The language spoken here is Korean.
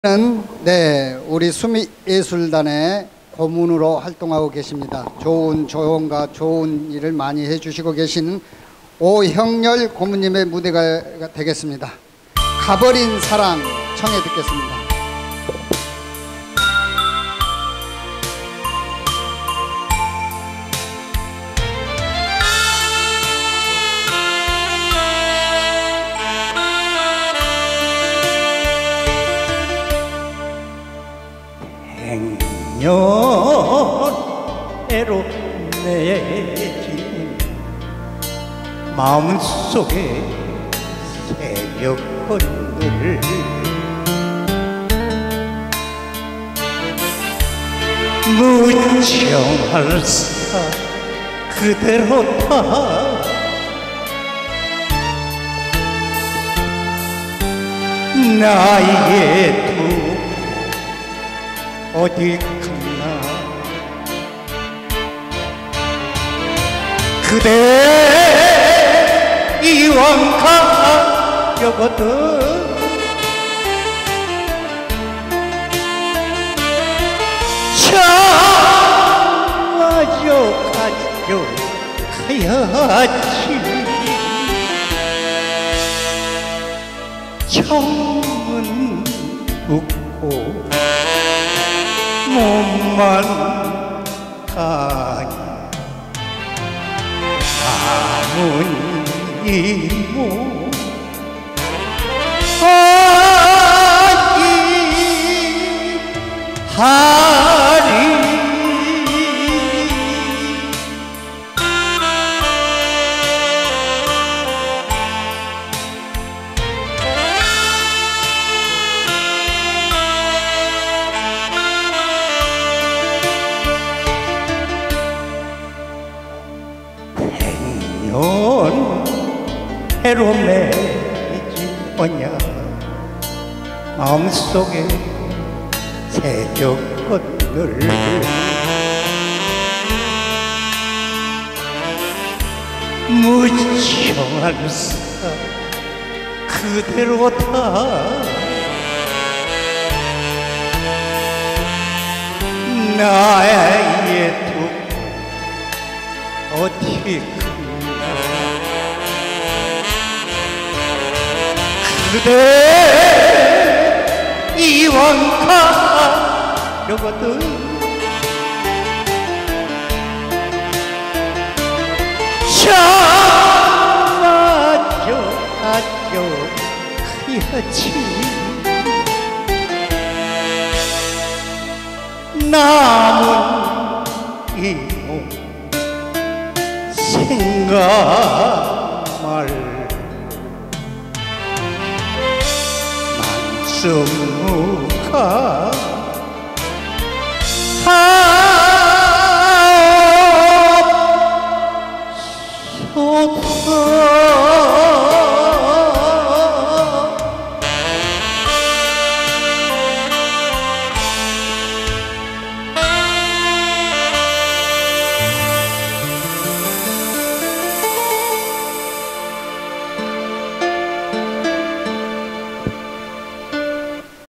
우리 수미예술단의 고문으로 활동하고 계십니다. 좋은 조언과 좋은 일을 많이 해주시고 계시는 오형렬 고문님의 무대가 되겠습니다. 가버린 사랑 청해 듣겠습니다. 행여애로 내진 마음속에 새벽꽃들 무정할사 그대로 다 나에게 두 어디 갔나 그대 이왕 가려거든 참아줘 가야지 처음은 웃고 몸만 가니 남은 이모 하리 해로 매진 거냐 마음속에 새벽꽃들 무정할사 그대로 다 나의 두 어디 그대 이왕 가려거든 참아줘 가야지 남은 이몸 생각 말 만수무가